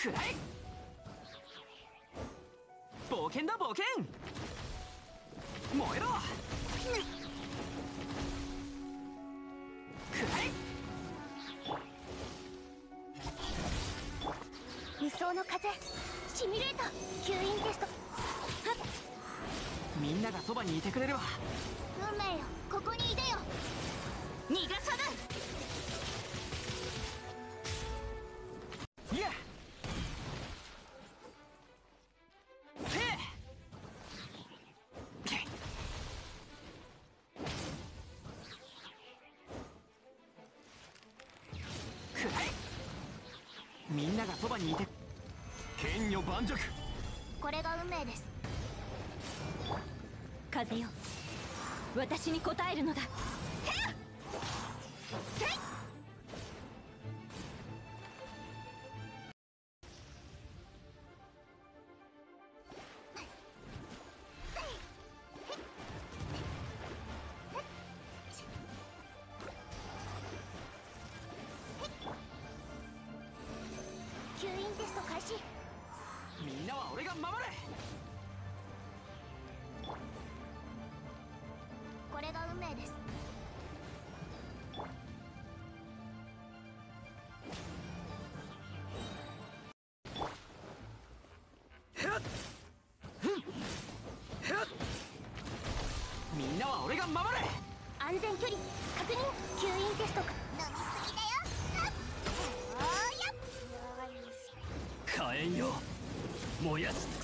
くらえ。冒険だ冒険。燃えろ。くらえ。 無双の風シミュレーター吸引テスト。 みんながそばにいてくれるわ。 運命よ、ここにいでよ。逃がさない。 いやせえ。くらえ。みんながそばにいて。剣女盤石。 これが運命です。 風よ、私に応えるのだ。せい。 吸引テスト開始。 みんなは俺が守れ。 これが運命です。 みんなは俺が守れ。 安全距離確認。吸引テスト。飲みすぎだよ。おーや。 火炎よ、燃やし尽